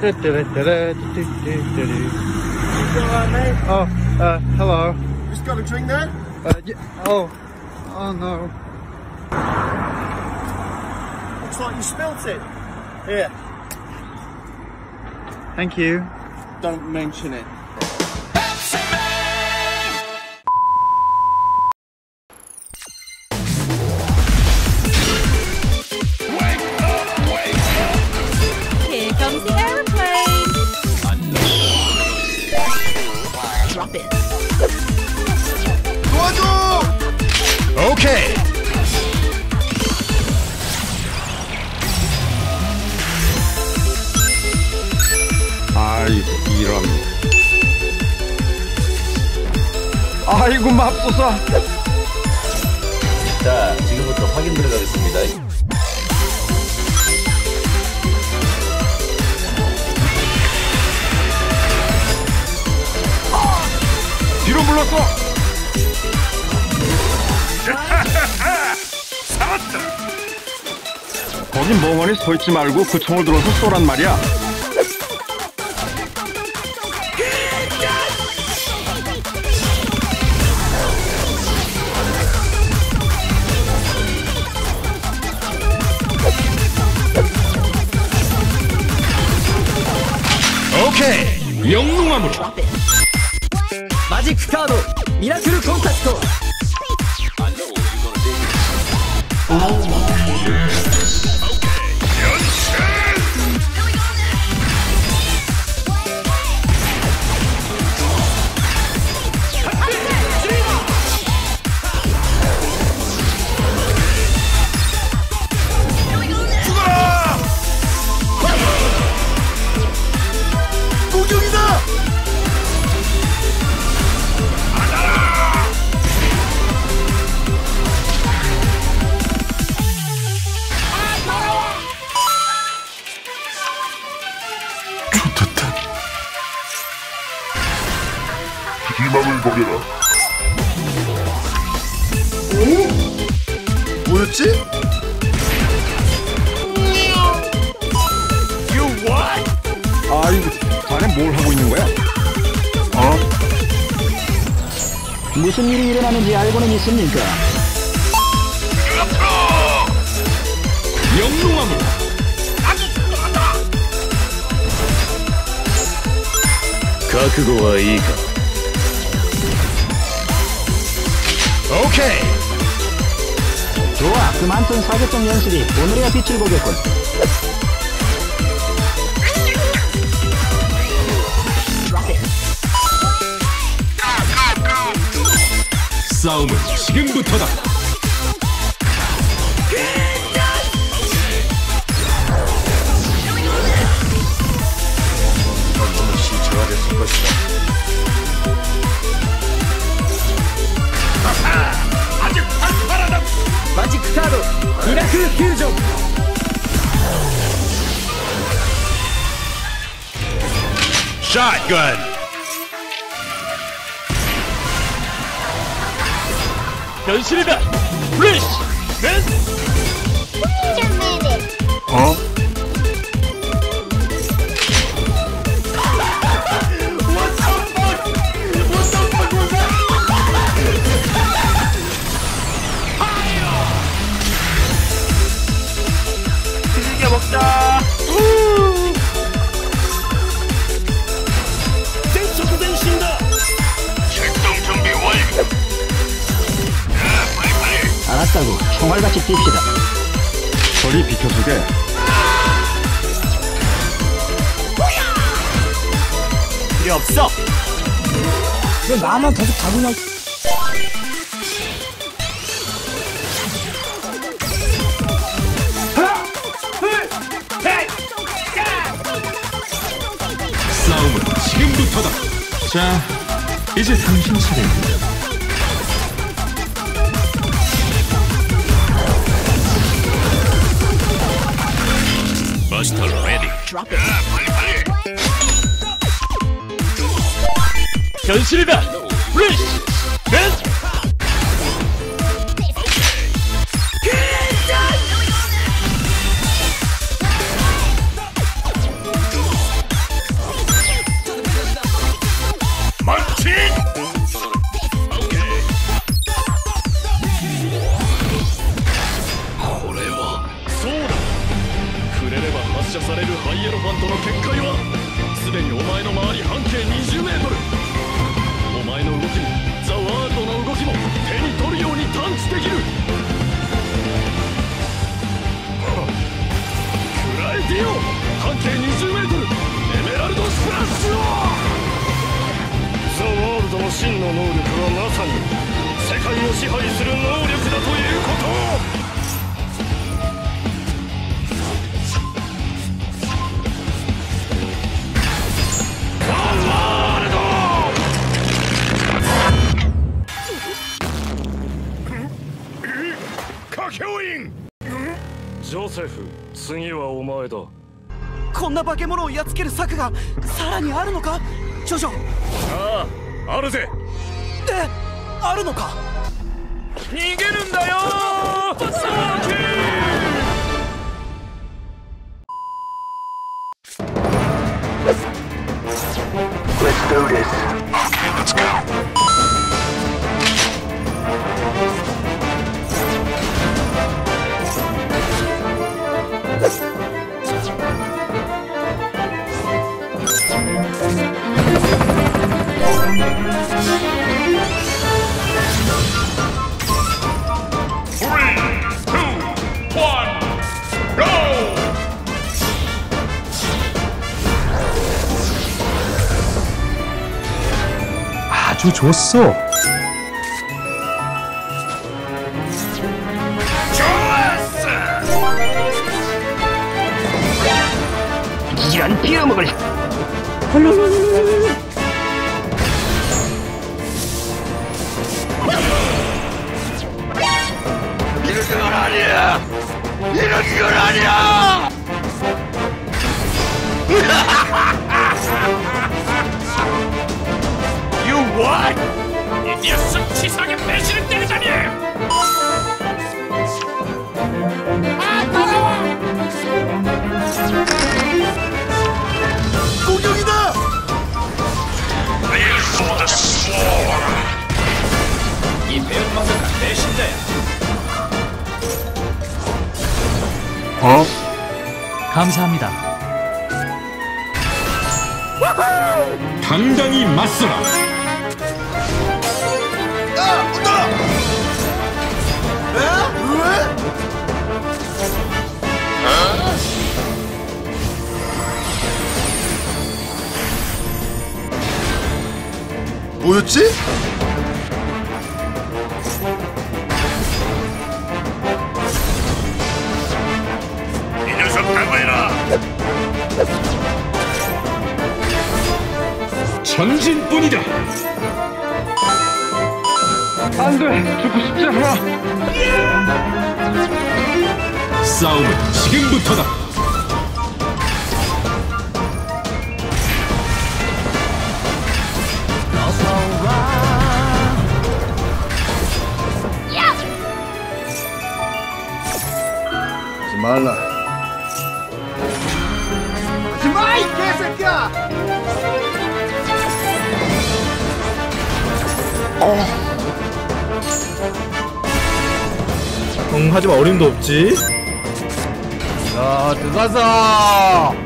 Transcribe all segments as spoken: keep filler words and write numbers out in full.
Oh, uh, hello. Just got a drink there? Uh, yeah, oh, oh no. Looks like you spilt it. Here. Thank you. Don't mention it. Here comes the aeroplane. Drop it. Okay. 아이고 이런. 아이고 맙소사. 자, 지금부터 확인 들어가겠습니다. 뒤로 물렀어. 살았다. 거긴 멍하니 서 있지 말고 그 총을 들어서 쏘란 말이야. 오케이. 영롱함으로. 마지크 카드 미라클 콘타크트. 희망을 버려라. 오? 뭐였지? You what? 아이고, 자네 뭘 하고 있는 거야? 어? 무슨 일이 일어나는지 알고는 있습니까? 영롱함으로. 각오가いいか? 오케이. 좋아, 그 많던 사격장 연습이 오늘에야 빛을 보겠군. 싸움은 지금부터다. 너무 시체가 됐을 것이다. 아직 팔팔하다. 마지크 카드 미라클 퓨전. 샷건. 변신이다. 플래시. 맨. 어? 즐겨 먹자. 센서도 변신다. 출동 준비 완료. 자, 빨리빨리. 알았다고 총알같이 뜁시다. 저리 비켜주게. 필요 없어. 왜 나만 계속 가구나. 싸움은 지금부터다. 자, 이제 당신 차례입니다. 마스터 레디. 자, 빨리빨리. 변신이다. 플래시. 맨. の能力はまさに世界を支配する能力だということ。ジョセフ、次はお前だ。 こんな化け物をやっつける策がさらにあるのか、ジョジョ。 ああ、あるぜ。 え、あるのか。 逃げるんだよー、サーキー。 Let's do this. Okay, let's go. 아주 좋았어. 이런 비어먹을. 이런 건 아니야. 이런 건 아니야. You what? 이 녀석 치사하게 배신을 때리다니! 아, 따가워! 공격이다. Live for the sword. 이 배은망덕한 배신자야. 어? 감사합니다. 당당히 맞서라. 아, 온다. 에? 왜? 뭐였지? 이 녀석 각오해라. 전진뿐이다. 안돼, 죽고 싶지 않아. 싸움은 지금부터다. 하지 말라. 하지 마, 이 개새끼야. 응, 하지만 어림도 없지. 자, 들어가서.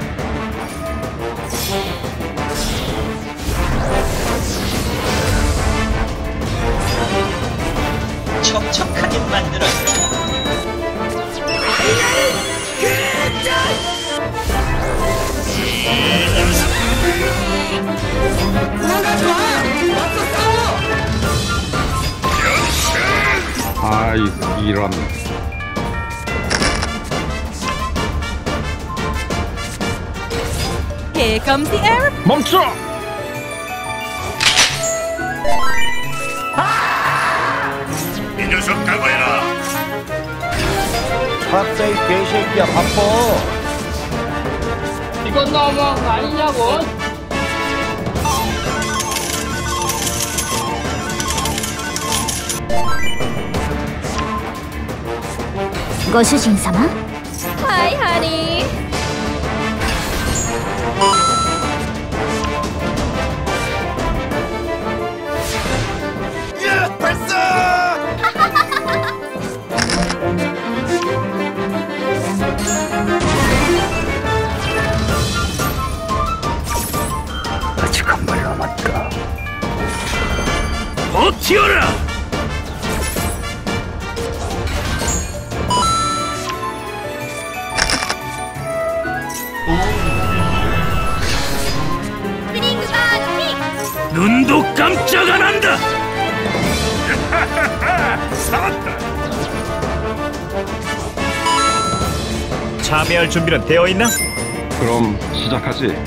촉촉하게 만들어. 도망가지 마. 맞서 싸워. 아이, 이런. Here comes the aeroplane. 멈춰! 이 녀석 각오해라. 박사이 개새끼야, 바빠. 이건 너무한 거 아니냐고. 고수진様? Hi, honey. 예, 발사! 아직 한 발 남았다. 버티어라! 스프링 바디! 눈독 깜짝 안 한다. 살았다. 참여할 준비는 되어 있나? 그럼 시작하지.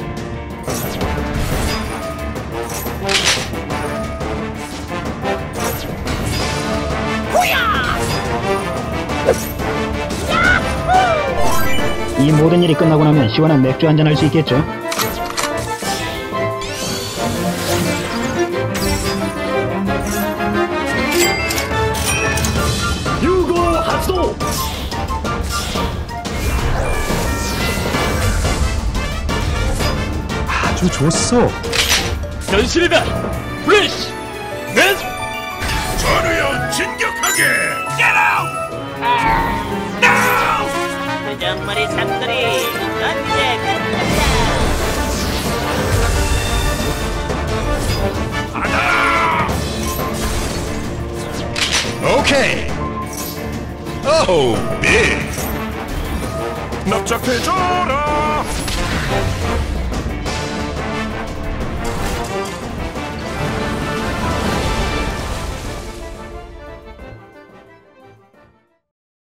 이 모든 일이 끝나고 나면 시원한 맥주 한잔 할 수 있겠죠? 유고発動! 아주 좋았어. 변신이다! 플래시! 넷! 전우여 진격하게. Get out! No! 정말이 삼돌이 언제 하나. 오케이. 오, 빅. 납작해져라.